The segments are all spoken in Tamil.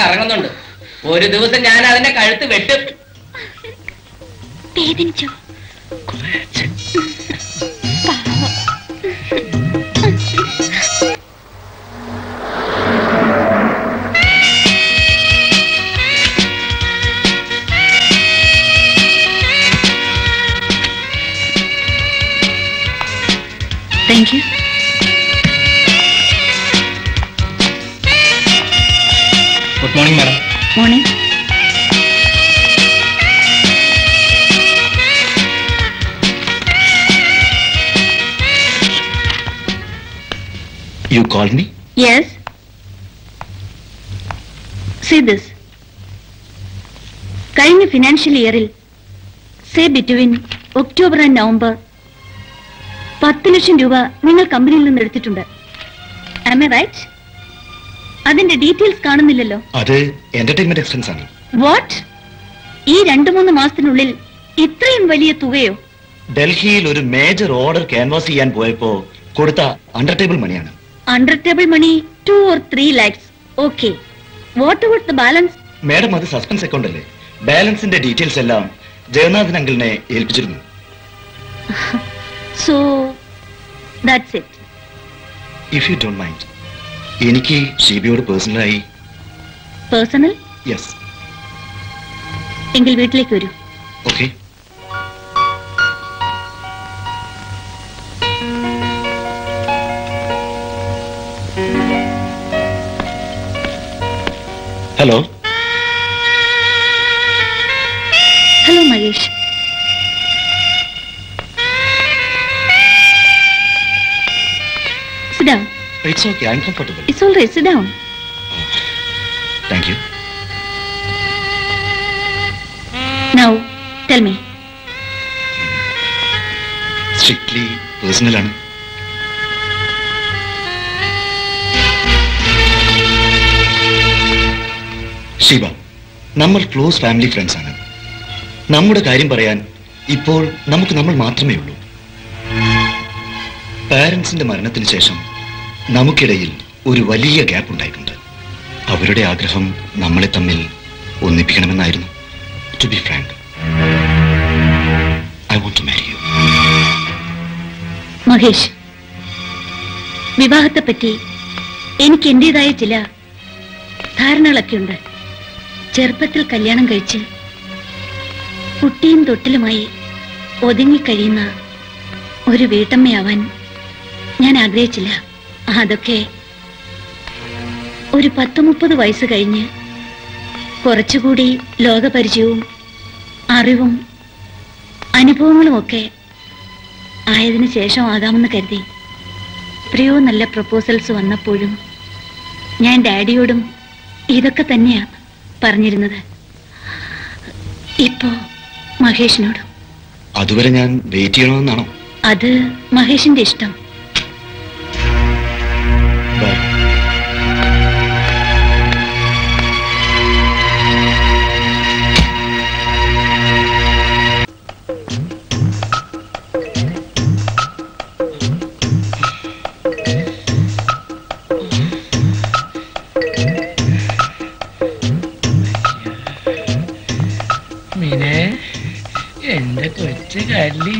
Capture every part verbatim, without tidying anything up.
കറങ്ങുന്നുണ്ട്. ഒരു ദിവസം ഞാൻ അതിന്റെ കഴുത്ത് വെട്ടും. വേദനിച്ചോ? Thank you. Good morning, madam. Morning. You called me? Yes. See this. കഴിഞ്ഞ ഫിനാൻഷ്യൽ ഇയറിൽ say between October and November പത്ത് ലക്ഷം രൂപ നിങ്ങൾ കമ്പനിയിൽ നിന്ന് എടുത്തിട്ടുണ്ട്. Am I right? അതിന്റെ ഡീറ്റെയിൽസ് കാണുന്നില്ലല്ലോ. അത് എന്റർടൈൻമെന്റ് എക്സ്പെൻസ് ആണ്. വാട്ട്? ഈ രണ്ടു മൂന്ന് മാസത്തിനുള്ളിൽ ഇത്രയും വലിയ തുകയോ? ഡൽഹിയിൽ ഒരു മേജർ ഓർഡർ ക്യാൻവാസ് ചെയ്യാൻ പോയപ്പോ കൊടുത്ത അണ്ടർ ടേബിൾ മണിയാണ്. Under table money two or three lakhs. Okay. What about the balance? Madam, അത് സസ്പെൻസ് അക്കൗണ്ട് അല്ലേ. ബാലൻസിന്റെ ഡീറ്റെയിൽസ് എല്ലാം ജഗന്നാഥൻ അങ്കിളിനെ ഏൽപ്പിച്ചിരുന്നു. So that's it. If you don't mind, എനിക്ക് ഷീബിയോട് പേഴ്സണലായി. പേഴ്സണൽ? യെസ്. എങ്കിൽ വീട്ടിലേക്ക് വരൂ. Okay. Hello. Hello Mahesh. Sit down. It's okay, I'm comfortable. It's all right, sit down. Thank you. Now, tell me. Strictly personal ആണ്. ഷീബ, നമ്മൾ ക്ലോസ് ഫാമിലി ഫ്രണ്ട്സ് ആണ്. നമ്മുടെ കാര്യം പറയാൻ ഇപ്പോൾ നമുക്ക് നമ്മൾ മാത്രമേ ഉള്ളൂ. പാരന്റ്സിന്റെ മരണത്തിന് ശേഷം നമുക്കിടയിൽ ഒരു വലിയ ഗ്യാപ്പ് ഉണ്ടായിട്ടുണ്ട്. അവരുടെ ആഗ്രഹം നമ്മളെ തമ്മിൽ ഒന്നിപ്പിക്കണമെന്നായിരുന്നു. To be frank, I want to marry you. Mahesh, വിവാഹത്തെപ്പറ്റി എനിക്ക് എന്റേതായ ചില ധാരണകളൊക്കെ ഉണ്ട്. ചെറുപ്പത്തിൽ കല്യാണം കഴിച്ച് കുട്ടിയും തൊട്ടിലുമായി ഒതുങ്ങിക്കഴിയുന്ന ഒരു വീട്ടമ്മയാവാൻ ഞാൻ ആഗ്രഹിച്ചില്ല. അതൊക്കെ ഒരു പത്ത് മുപ്പത് വയസ്സ് കഴിഞ്ഞ് കുറച്ചുകൂടി ലോകപരിചയവും അറിവും അനുഭവങ്ങളും ഒക്കെ ആയതിനു ശേഷം ആകാമെന്ന് കരുതി. എത്രയോ നല്ല പ്രപ്പോസൽസ് വന്നപ്പോഴും ഞാൻ ഡാഡിയോടും ഇതൊക്കെ തന്നെയാ പറഞ്ഞിരുന്നത്. ഇപ്പോ മഹേഷിനോടും. അതുവരെ ഞാൻ വെയിറ്റ് ചെയ്യണമെന്നാണോ? അത് മഹേഷിന്റെ ഇഷ്ടം. എന്റെ കൊച്ചു കല്ലി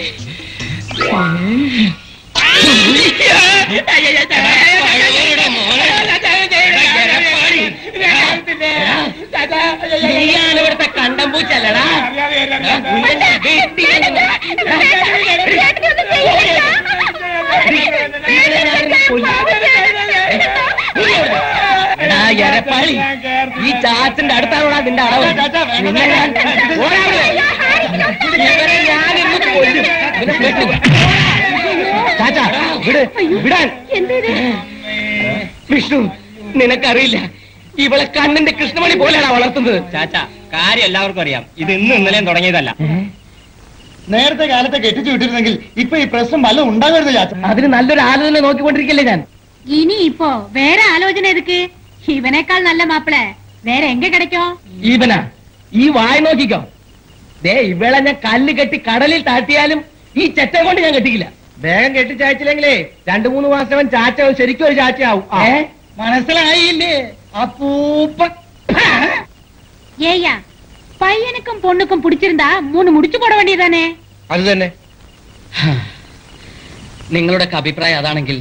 ഇവിടുത്തെ കണ്ടംപൂച്ചല്ലടാ. എരപ്പാളി, ഈ ചാച്ചന്റെ അടുത്താണോടാ നിന്റെ അടവ്? വിഷ്ണു, നിനക്കറിയില്ല, ഇവളെ കണ്ണിന്റെ കൃഷ്ണമണി പോലെയാണ് വളർത്തുന്നത്. ചാച്ചാ, കാര്യം എല്ലാവർക്കും അറിയാം. ഇത് ഇന്നും ഇന്നലെയും തുടങ്ങിയതല്ല. നേരത്തെ കാലത്തെ കെട്ടിച്ചു വിട്ടിരുന്നെങ്കിൽ ഇപ്പൊ ഈ പ്രശ്നം വല്ലതും ഉണ്ടാകരുത് ചാച്ച. അതിന് നല്ലൊരു ആലോചന നോക്കിക്കൊണ്ടിരിക്കല്ലേ ഞാൻ. ഇനി ഇപ്പോ വേറെ ആലോചന എതുക്ക്? ഇവനേക്കാൾ നല്ല മാപ്പിളെ വേറെ എങ്ക കിടക്കോ? ഇവനാ? ഈ വായ നോക്കിക്കോ. ദേ, ഇവളെ ഞാൻ കല്ല് കെട്ടി കടലിൽ താഴ്ത്തിയാലും ഈ ചെറ്റ കൊണ്ട് ഞാൻ കെട്ടിക്കില്ല. വേഗം കെട്ടിച്ചായച്ചില്ലെങ്കിലേ രണ്ടു മൂന്ന് മാസം ചാച്ച ശരിക്കും ഒരു ചാച്ചയാവും. മനസ്സിലായില്ലേ? അപ്പൂപ്പ ஏயா பையனுக்கும் பொண்ணுக்கும் பிடிச்சிருந்தா மூணு முடிச்சு போட வேண்டியதானே? അത് തന്നെ. നിങ്ങളുടെ അഭിപ്രായം അതാണെങ്കിൽ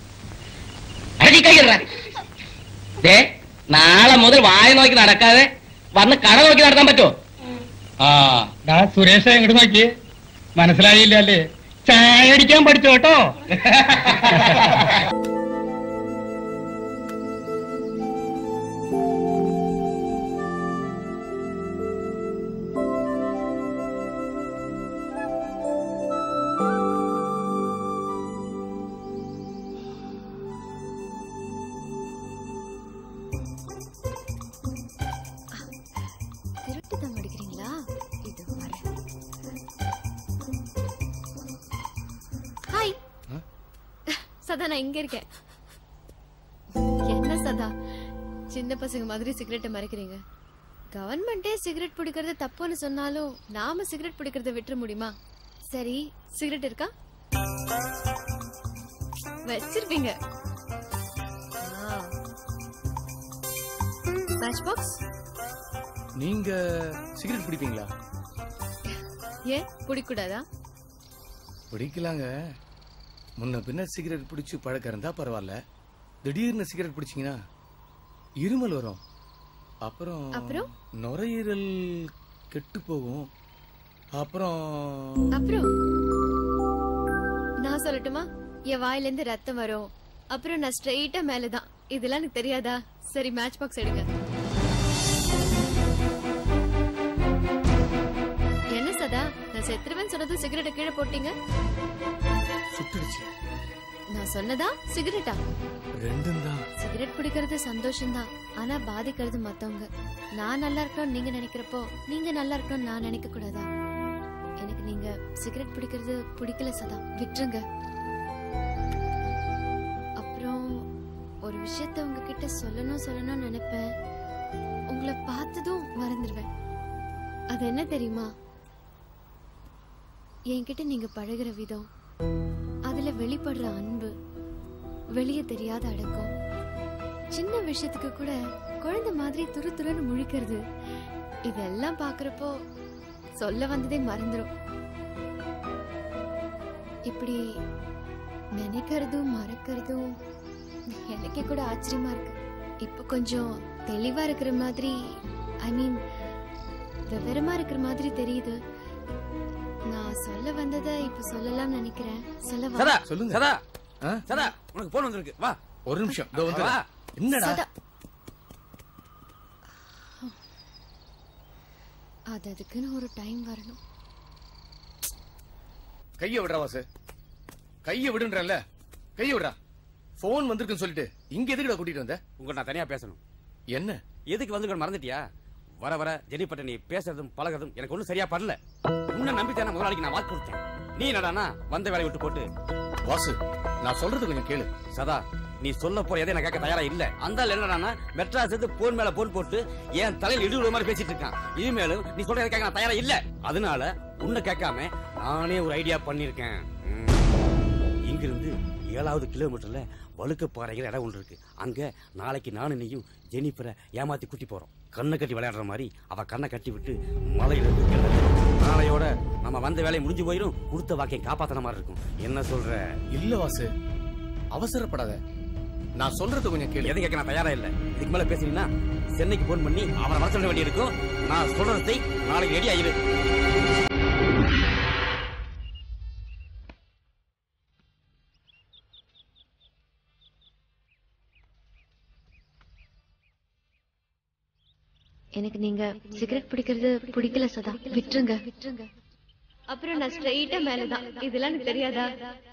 നാളെ മുതൽ വായ നോക്കി നടക്കാതെ വന്ന് കട നോക്കി നടത്താൻ പറ്റുമോ? ആ സുരേഷ എങ്ങോട്ട് നോക്കിയേ, മനസ്സിലായില്ല അല്ലേ? ചായ അടിക്കാൻ പഠിച്ചോ കേട്ടോ. சதா நான் இங்க இருக்கேன். என்ன சதா சின்ன பசங்க மாதிரி சிகரெட்டை மறைக்கிறீங்க? கவர்மெண்டே சிகரெட் பிடிக்கிறது தப்புன்னு சொன்னாலும் நாம சிகரெட் பிடிக்கிறத விட்டுற முடியுமா? சரி, சிகரெட் இருக்கா? வச்சிருப்பீங்க. Match box. நீங்க சிகரெட் பிடிப்பீங்களா? ஏன் பிடிக்கூடாதா? பிடிக்கலாங்க. முன்ன பின்ன சிகரெட் பிடிச்சு பழக்கம் இருந்தா பரவாயில்ல. திடீர்னு சிகரெட் பிடிச்சீங்கன்னா இருமல் வரும். அப்புறம் அப்புறம் நுரையீரல் கெட்டு போகும். அப்புறம் அப்புறம் நான் சொல்லட்டுமா? என் வாயில இருந்து ரத்தம் வரும். அப்புறம் நான் ஸ்ட்ரெயிட்டா மேலதான். இதெல்லாம் எனக்கு தெரியாதா? சரி, மேட்ச் பாக்ஸ் எடுங்க. என்ன சதா, நான் செத்துருவேன் சொன்னது சிகரெட்டை கீழே போட்டீங்க? சுட்டுடுச்சு. நான் சொன்னதா சிகரெட்டா? ரெண்டும் தான். சிகரெட் பிடிக்கிறது சந்தோஷம் தான், ஆனா பாதிக்கிறது மத்தவங்க. நான் நல்லா இருக்கணும்னு நீங்க நினைக்கிறப்போ நீங்க நல்லா இருக்கணும்னு நான் நினைக்க கூடாதா? எனக்கு நீங்க சிகரெட் பிடிக்கிறது பிடிக்கல சதா, விட்டுருங்க. அப்புறம் ஒரு விஷயத்த உங்ககிட்ட சொல்லணும் சொல்லணும்னு நினைப்பேன். உங்களை பார்த்ததும் மறந்துடுவேன். அது என்ன தெரியுமா? என்கிட்ட நீங்க பழகுற விதம், அதுல வெளிப்படுற அன்பு, வெளியே தெரியாத அடக்கம், சின்ன விஷயத்துக்கு கூட குழந்தை மாதிரி துரு துருன்னு முழிக்கிறது, இதெல்லாம் பாக்குறப்போ சொல்ல வந்ததே மறந்துடும். இப்படி நினைக்கிறதும் மறக்கிறதும் எனக்கே கூட ஆச்சரியமா இருக்கு. இப்ப கொஞ்சம் தெளிவா இருக்கிற மாதிரி, ஐ மீன் விவரமா இருக்கிற மாதிரி தெரியுது. நான் சொல்ல வந்ததை இப்ப சொல்லலாம்னு நினைக்கிறேன். சொல்லவா? சதா, சொல்லுங்க. சதா, சதா, உனக்கு போன் வந்திருக்கு. வா, ஒரு நிமிஷம். இதோ வந்து. என்னடா? அது அதுக்குன்னு ஒரு டைம் வரணும். கைய விடுறா வாசு, கைய விடுன்றல. கைய விடுறா. போன் வந்திருக்குன்னு சொல்லிட்டு இங்க எதுக்குடா கூட்டிட்டு வந்த? உங்க நான் தனியா பேசணும். என்ன? எதுக்கு வந்து மறந்துட்டியா? வர வர ஜெனிப்பட்ட நீ பேசுறதும் பழகிறதும் எனக்கு ஒன்னும் சரியா படல. உன்னை நம்பித்தான முதலாளிக்கு நான் வாக்கு கொடுத்தேன். நீ என்னடானா வந்த வேலையை விட்டு போட்டு. வாசு, நான் சொல்றது கொஞ்சம் கேளு. சதா, நீ சொல்ல போற எதை நான் கேட்க தயாரா இல்ல. அந்த என்னடானா மெட்ராஸ் போன் மேல போன் போட்டு என் தலையில் இடி விடுற மாதிரி பேசிட்டு இருக்கான். இனிமேலும் நீ சொல்ற கேட்க நான் தயாரா இல்ல. அதனால உன்னை கேட்காம நானே ஒரு ஐடியா பண்ணிருக்கேன். இங்கிருந்து ஏழாவது கிலோமீட்டர்ல வழுக்கப்பாறைகள் இடம் ஒன்று இருக்கு. அங்க நாளைக்கு நானும் நீயும் ஜெனிஃபரை ஏமாத்தி கூட்டி போறோம். கண்ணை கட்டி விளையாடுற மாதிரி அவ கண்ணை கட்டி விட்டு மலையில இருந்து நாளையோட நம்ம வந்த வேலையை முடிஞ்சு போயிடும். கொடுத்த வாக்கியம் காப்பாத்தன மாதிரி இருக்கும். என்ன சொல்ற? இல்ல வாசு, அவசரப்படாத. நான் சொல்றது கொஞ்சம் கேளு. எதை கேட்க நான் தயாரா இல்ல. இதுக்கு மேல பேசினீங்கன்னா சென்னைக்கு போன் பண்ணி அவனை வர சொல்ல வேண்டி இருக்கும். நான் சொல்றதை நாளைக்கு ரெடி ஆயிரு. எனக்கு நீங்க சிகரெட் பிடிக்கிறது பிடிக்கல சதா, விட்டுருங்க. விட்டுருங்க. அப்புறம் நான் ஸ்ட்ரெயிட்டா மேலதான். இதெல்லாம் எனக்கு தெரியாதா?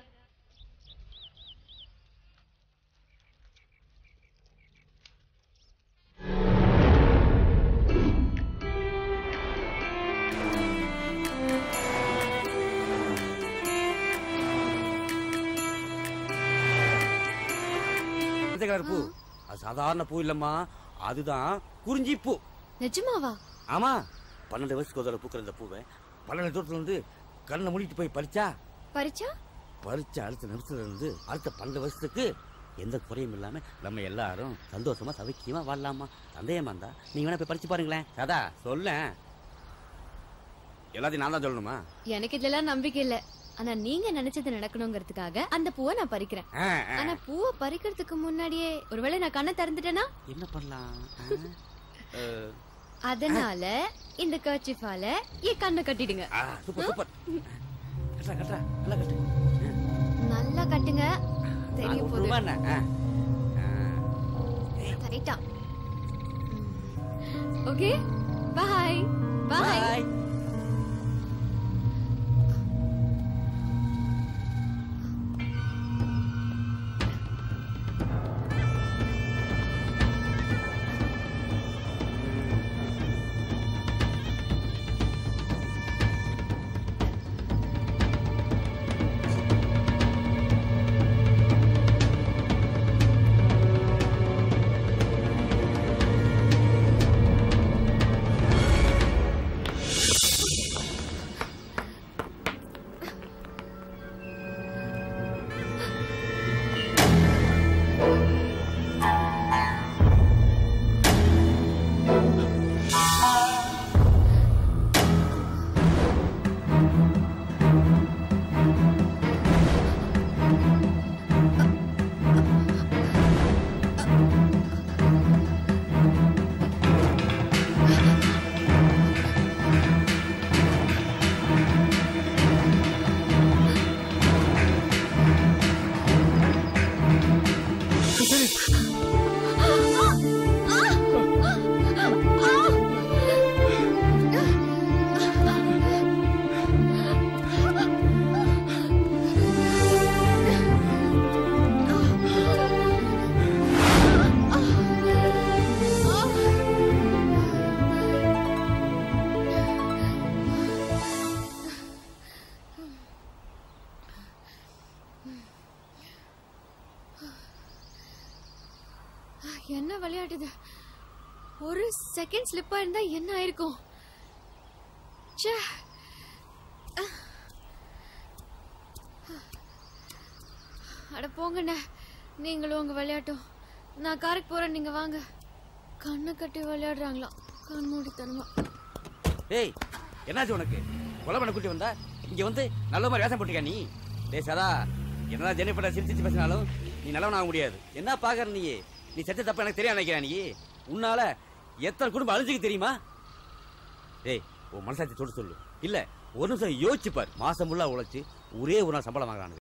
பூ அது சாதாரண பூ இல்லம்மா, அதுதான் குறிஞ்சி பூ. நிஜமாவா? ஆமா, பன்னெண்டு வயசுக்கு ஒரு பூக்கிற இந்த பூவை பன்னெண்டு தூரத்துல இருந்து கண்ணை மூடிட்டு போய் பறிச்சா பறிச்சா பறிச்ச அடுத்த நிமிஷத்துல இருந்து அடுத்த பன்னெண்டு வருஷத்துக்கு எந்த குறையும் இல்லாம நம்ம எல்லாரும் சந்தோஷமா சவிக்கியமா வாழலாமா. சந்தேகமா இருந்தா நீங்க வேணா போய் படிச்சு பாருங்களேன். சதா சொல்ல எல்லாத்தையும் நான் தான் சொல்லணுமா? எனக்கு இதெல்லாம் நம்பிக்கை இல்ல. ஆனா நீங்க நினைச்சது நடக்கணுங்கிறதுக்காக அந்த பூவை நான் பறிக்கிறேன். ஆனா பூவை பறிக்கிறதுக்கு முன்னாடியே ஒருவேளை நான் கண்ணை திறந்துட்டேன்னா என்ன பண்ணலாம்? அதனால இந்த கர்ச்சிஃபால என் கண்ணை கட்டிடுங்க. Super super. கட்டா கட்டா நல்லா கட்டு. நல்லா கட்டுங்க. தெரிய போகுது. ரைட்டா. Okay bye bye. என்ன விளையாடுது? ஒரு செகண்ட் ஸ்லிப்பா இருந்தா என்ன ஆயிருக்கும்? அட போங்கண்ணே, நீங்களும் உங்க விளையாட்டும். நான் காருக்கு போறேன், நீங்க வாங்க. கண்ணை கட்டி விளையாடுறாங்களாம் கண் மூடித்தனமா. ஏய் என்னாச்சு உனக்கு? கொலை பண்ண கூட்டி வந்தா இங்க வந்து நல்ல மாதிரி வேஷம் போட்டுக்க நீ. டேய் சதா, என்னதான் ஜெனிஃபர் சிரிச்சு பேசினாலும் நீ நல்லவன் ஆக முடியாது. என்ன பாக்குற நீ? நீ செத்த தப்ப எனக்கு தெரியா நினைக்கிறா நீ? உன்னால எத்தனை குடும்பம் அழிஞ்சுக்கு தெரியுமா? ஏய் உன் மனசாட்சி தொட்டு சொல்லு. இல்ல ஒரு நிமிஷம் யோசிச்சு பாரு. மாசம் ஃபுல்லா உழைச்சு ஒரே ஒரு நாள் சம்பளம் வாங்குறானுங்க.